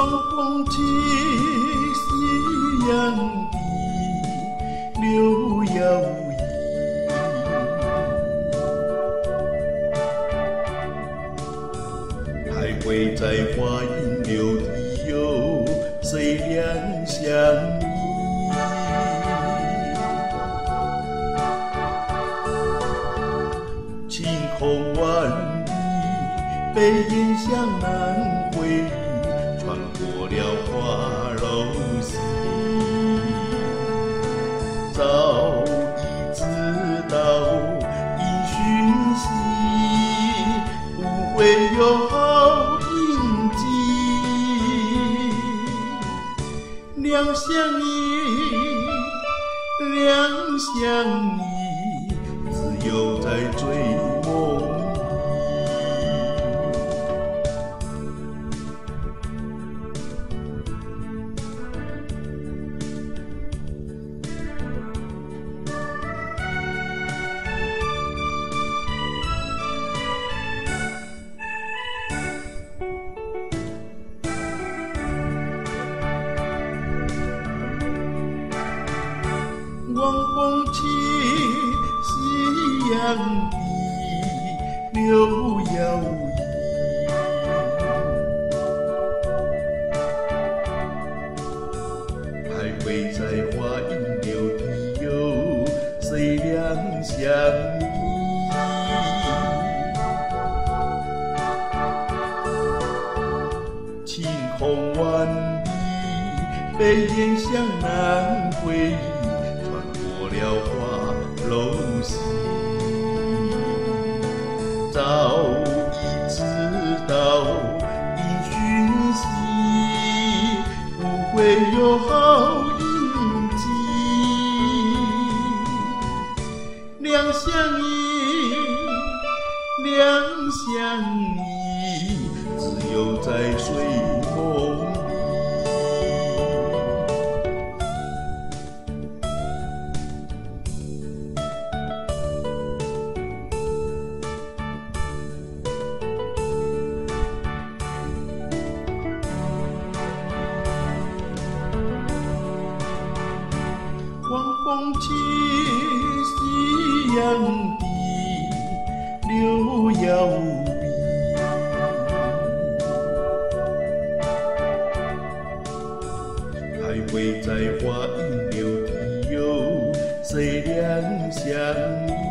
晚风起，夕阳低，柳摇曳。徘徊在花影柳堤，有谁两相依？晴空万里，背影向南回，穿过了花楼溪。早已知道因讯息，不会有好印记。两相依，两相依，只有在追梦里。晚风起，夕阳低，柳摇曳。徘徊在花影柳堤，有谁两相依？晴空万里，背影向南回，过了花楼溪。早已知道因讯息，不会有好印记。两相依，两相依，只有在睡梦里。晚风起，夕阳低，柳摇曳。徘徊在花影柳堤，有谁两相依？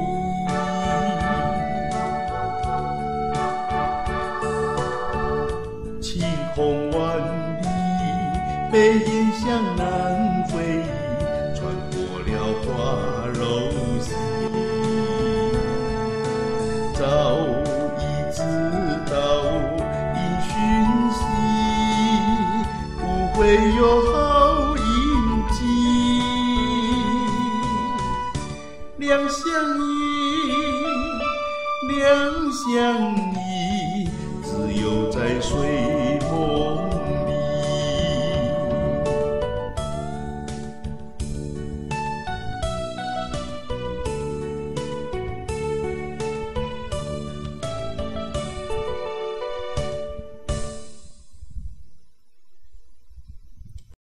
晴空万里，背影向南飞，穿过了花楼溪。早已知道因讯息，不会有好印记。两相依，两相依，只有在睡梦